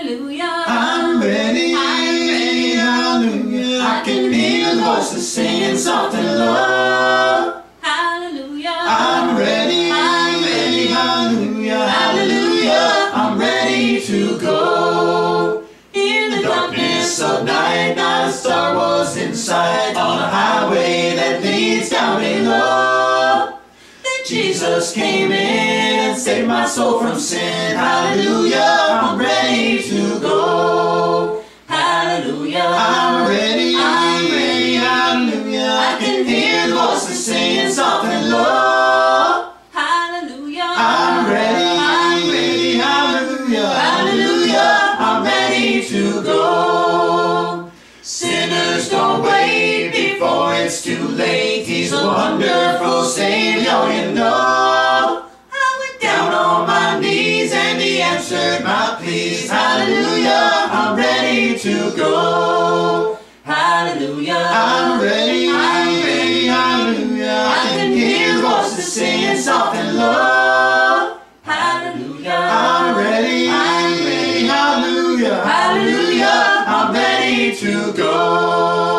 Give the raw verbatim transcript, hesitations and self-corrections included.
Hallelujah. I'm ready. I'm ready. Hallelujah. I can hear the voices singing soft and low. Hallelujah. I'm ready. I'm ready. Hallelujah. Hallelujah. I'm ready to go. In the Darkness of night, not a star was in sight. On a highway that leads down below, Then Jesus came in and saved my soul from sin. Hallelujah, I'm ready to go. Hallelujah. I'm ready, I'm ready. hallelujah. I can hear the voices singing soft and low. Hallelujah. I'm ready, I'm ready. hallelujah, hallelujah. I'm ready to go. Sinners, don't wait before it's too late. He's a wonderful Savior, you know. I went down on my knees and He answered my pleas. Hallelujah, I'm ready to go. Hallelujah. I'm ready, I'm ready. hallelujah. I can hear the voices singing soft and low. Hallelujah. I'm ready, I'm ready. hallelujah, hallelujah. I'm ready to go.